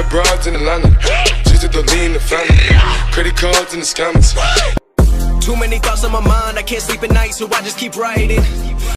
broads in Atlanta, just to lean the family. Credit cards and the scammers. Too many thoughts on my mind, I can't sleep at night, so I just keep writing.